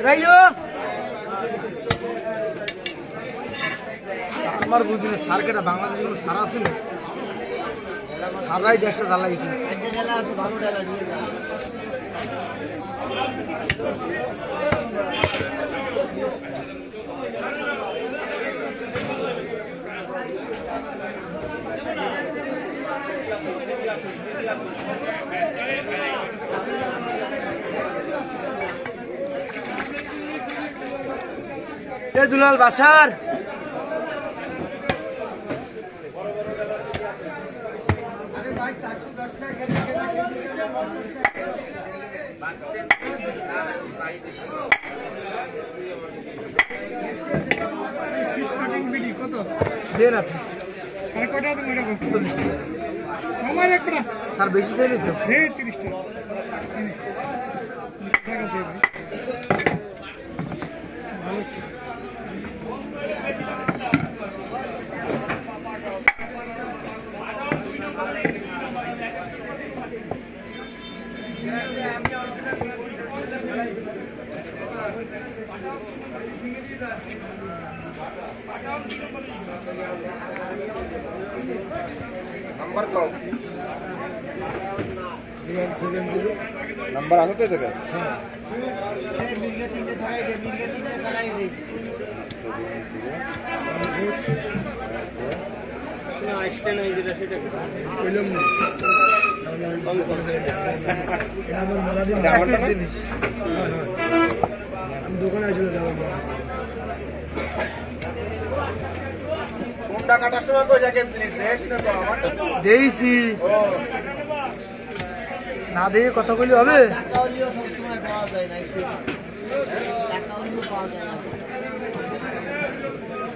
আমার বুঝিনি সার কেটা বাংলাদেশে কোনো সার আছে না, সারাই দেশটা জ্বালাই দুলাল বাসার কত দেন আপনি কটা আমার একটা স্যার বেশি চাইলে তো 30 টাকা ভালো ছিল। नंबर कहो नंबर आते थे क्या দোকানে আসলে কাটার সময় কই জায়গায় জিনিস না তো আমার তো দেইছি না দিয়ে কথা বলি হবে টাকাওলিও সব সময় পাওয়া যায় না টাকাওলিও পাওয়া যায় না